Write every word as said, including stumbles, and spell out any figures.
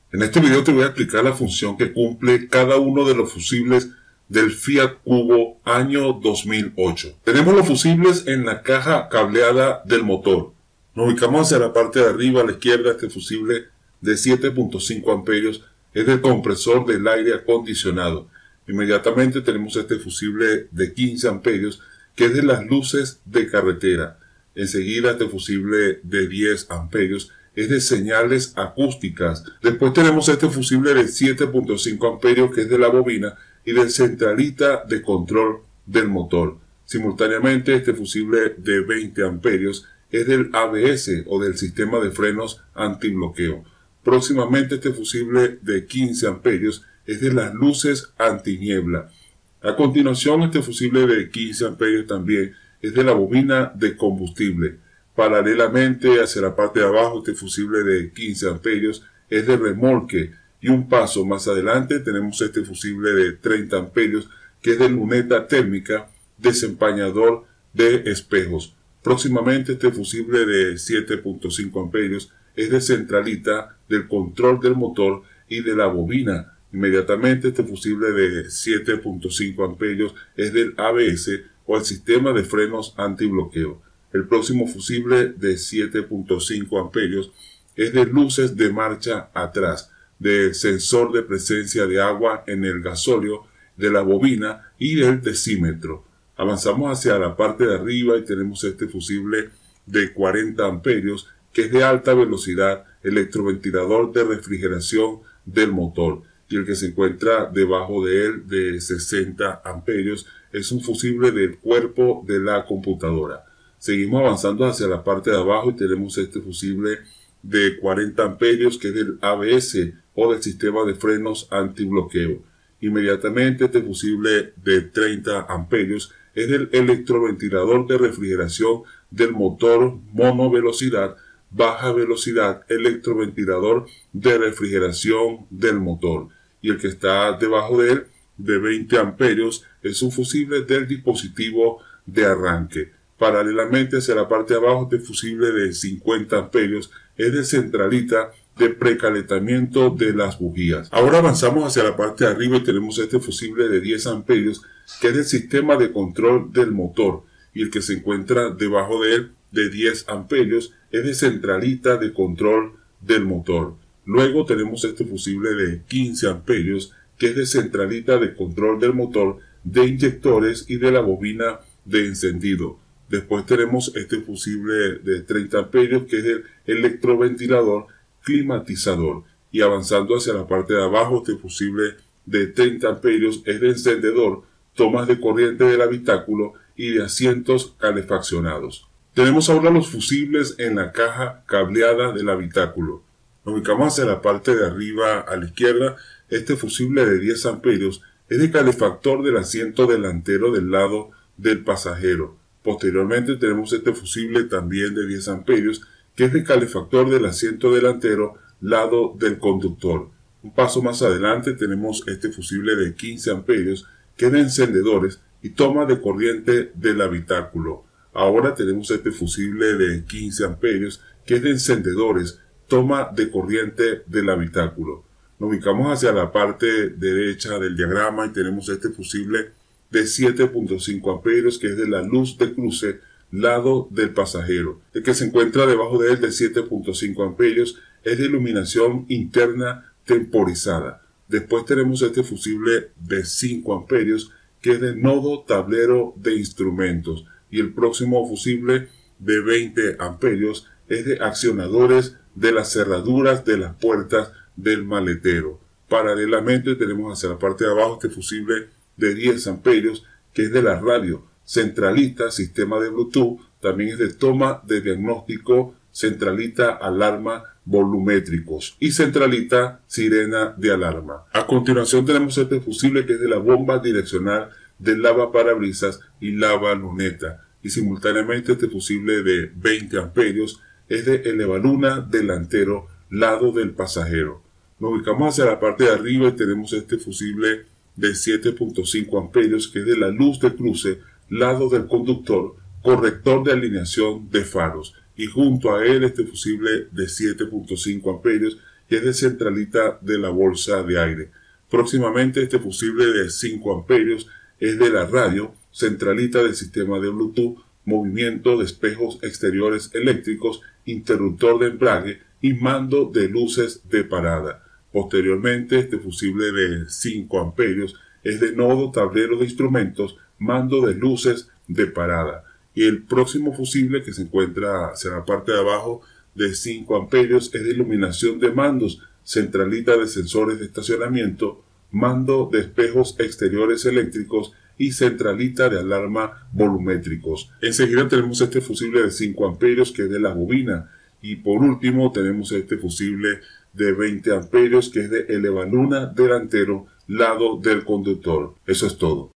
En este video te voy a explicar la función que cumple cada uno de los fusibles del Fiat Cubo año dos mil ocho. Tenemos los fusibles en la caja cableada del motor. Nos ubicamos hacia la parte de arriba a la izquierda. Este fusible de siete punto cinco amperios es del compresor del aire acondicionado. Inmediatamente tenemos este fusible de quince amperios que es de las luces de carretera. Enseguida este fusible de diez amperios es de señales acústicas. Después tenemos este fusible de siete punto cinco amperios que es de la bobina y del centralita de control del motor. Simultáneamente este fusible de veinte amperios es del A B S o del sistema de frenos antibloqueo. Próximamente este fusible de quince amperios es de las luces antiniebla. A continuación este fusible de quince amperios también es de la bobina de combustible. Paralelamente hacia la parte de abajo este fusible de quince amperios es de remolque, y un paso más adelante tenemos este fusible de treinta amperios que es de luneta térmica desempañador de espejos. Próximamente este fusible de siete punto cinco amperios es de centralita del control del motor y de la bobina. Inmediatamente este fusible de siete punto cinco amperios es del A B S o el sistema de frenos antibloqueo. El próximo fusible de siete punto cinco amperios es de luces de marcha atrás, del sensor de presencia de agua en el gasóleo, de la bobina y del decímetro. Avanzamos hacia la parte de arriba y tenemos este fusible de cuarenta amperios que es de alta velocidad, electroventilador de refrigeración del motor, y el que se encuentra debajo de él de sesenta amperios es un fusible del cuerpo de la computadora. Seguimos avanzando hacia la parte de abajo y tenemos este fusible de cuarenta amperios que es del A B S o del sistema de frenos antibloqueo. Inmediatamente este fusible de treinta amperios es del electroventilador de refrigeración del motor monovelocidad, baja velocidad, electroventilador de refrigeración del motor. Y el que está debajo de él de veinte amperios es un fusible del dispositivo de arranque. Paralelamente hacia la parte de abajo este fusible de cincuenta amperios es de centralita de precalentamiento de las bujías. Ahora avanzamos hacia la parte de arriba y tenemos este fusible de diez amperios que es del sistema de control del motor, y el que se encuentra debajo de él de diez amperios es de centralita de control del motor. Luego tenemos este fusible de quince amperios que es de centralita de control del motor, de inyectores y de la bobina de encendido. Después tenemos este fusible de treinta amperios que es el electroventilador climatizador. Y avanzando hacia la parte de abajo, este fusible de treinta amperios es de encendedor, tomas de corriente del habitáculo y de asientos calefaccionados. Tenemos ahora los fusibles en la caja cableada del habitáculo. Nos ubicamos hacia la parte de arriba a la izquierda. Este fusible de diez amperios es de calefactor del asiento delantero del lado del pasajero. Posteriormente tenemos este fusible también de diez amperios que es de calefactor del asiento delantero lado del conductor. Un paso más adelante tenemos este fusible de quince amperios que es de encendedores y toma de corriente del habitáculo. Ahora tenemos este fusible de quince amperios que es de encendedores, toma de corriente del habitáculo. Nos ubicamos hacia la parte derecha del diagrama y tenemos este fusible de siete punto cinco amperios que es de la luz de cruce lado del pasajero. El que se encuentra debajo de él de siete punto cinco amperios es de iluminación interna temporizada. Después tenemos este fusible de cinco amperios que es de nodo tablero de instrumentos, y el próximo fusible de veinte amperios es de accionadores de las cerraduras de las puertas del maletero. Paralelamente tenemos hacia la parte de abajo este fusible de diez amperios que es de la radio, centralita, sistema de Bluetooth, también es de toma de diagnóstico, centralita, alarma, volumétricos y centralita, sirena de alarma. A continuación tenemos este fusible que es de la bomba direccional del lavaparabrisas y lava luneta, y simultáneamente este fusible de veinte amperios es de elevaluna delantero lado del pasajero. Nos ubicamos hacia la parte de arriba y tenemos este fusible de siete punto cinco amperios que es de la luz de cruce lado del conductor, corrector de alineación de faros, y junto a él este fusible de siete punto cinco amperios y es de centralita de la bolsa de aire. Próximamente este fusible de cinco amperios es de la radio, centralita del sistema de Bluetooth, movimiento de espejos exteriores eléctricos, interruptor de embrague y mando de luces de parada. Posteriormente este fusible de cinco amperios es de nodo, tablero de instrumentos, mando de luces de parada. Y el próximo fusible que se encuentra hacia la parte de abajo de cinco amperios es de iluminación de mandos, centralita de sensores de estacionamiento, mando de espejos exteriores eléctricos y centralita de alarma volumétricos. Enseguida tenemos este fusible de cinco amperios que es de la bobina. Y por último tenemos este fusible de veinte amperios que es de elevaluna delantero, lado del conductor. Eso es todo.